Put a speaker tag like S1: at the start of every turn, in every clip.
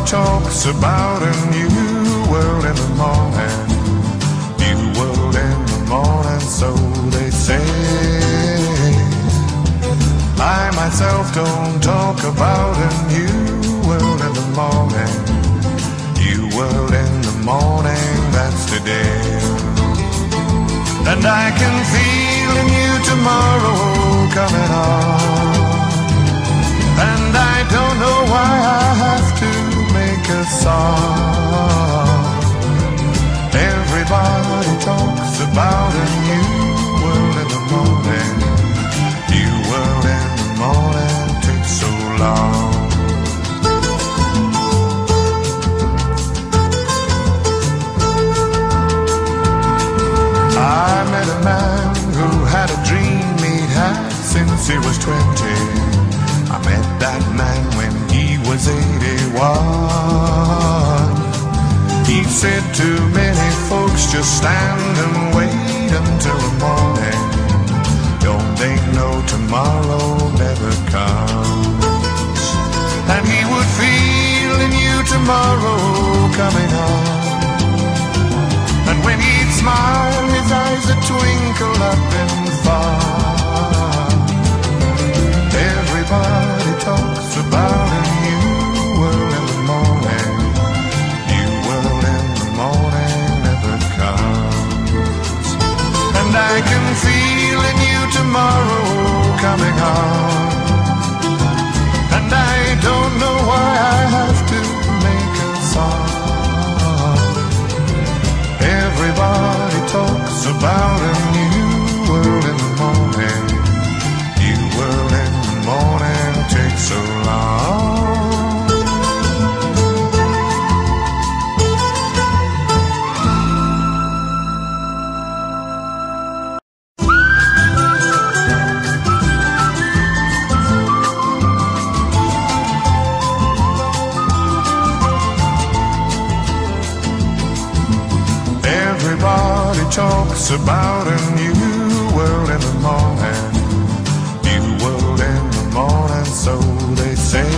S1: talks about a new world in the morning. New world in the morning, so they say. I myself don't talk about a new world in the morning. New world in the morning, that's today. And I can feel a new tomorrow coming on. And I don't know why I have to make a song. Everybody talks about a new world in the morning. New world in the morning takes so long. I met a man who had a dream he'd had since he was 20. I met that man when he was 81. He said to many folks, just stand and wait until the morning. Don't they know tomorrow never comes? And he would feel a new tomorrow coming on. And when he'd smile, his eyes would twinkle up and far. Everybody talks about a new world in the morning. New world in the morning never comes. And I can feel a new tomorrow coming on. And I don't know why I have to make a song. Everybody talks about a new world in the morning. New world in the morning takes so long. Everybody talks about a new world in the morning. New world in the morning, so they say.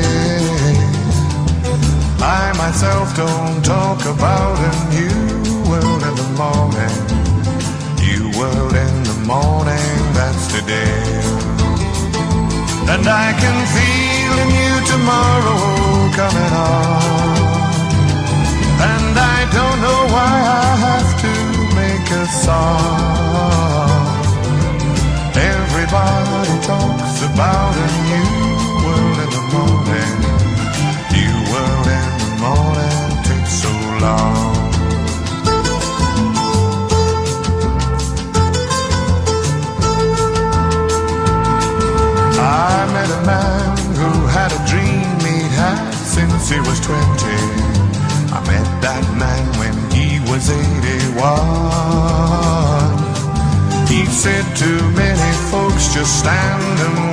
S1: I myself don't talk about a new world in the morning. New world in the morning, that's today. And I can feel a new tomorrow coming on. And I don't know why I have to make a song. Everybody talks about a new world in the morning. New world in the morning takes so long. I met a man who had a dream he'd had since he was 20. I met that man when he was 81. He said to many folks, just stand and